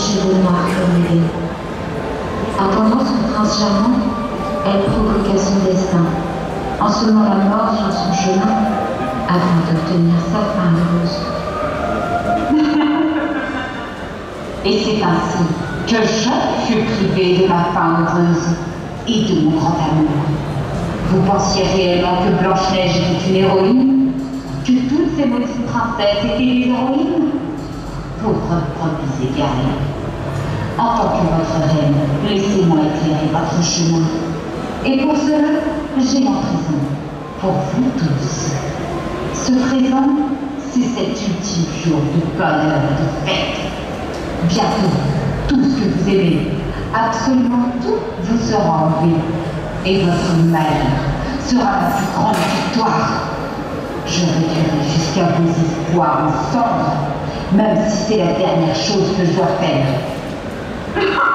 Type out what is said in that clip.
cheveux noirs comme attendant son prince charmant, elle provoqua son destin, en semant la mort sur son chemin, afin d'obtenir sa fin heureuse. Et c'est ainsi que je fus privé de ma fin heureuse et de mon grand amour. Vous pensiez réellement que Blanche-Neige était une héroïne? Que toutes ces maudites princesses étaient des héroïnes? Pauvres brebis égarées. En tant que votre reine, laissez-moi éclairer votre chemin. Et pour cela, j'ai un présent pour vous tous. Ce présent, c'est cet ultime jour de bonheur et de fête. Bientôt, tout ce que vous aimez, absolument tout, vous sera enlevé. Et votre malheur sera la plus grande victoire. Je réduirai jusqu'à vos espoirs en cendres, même si c'est la dernière chose que je dois faire.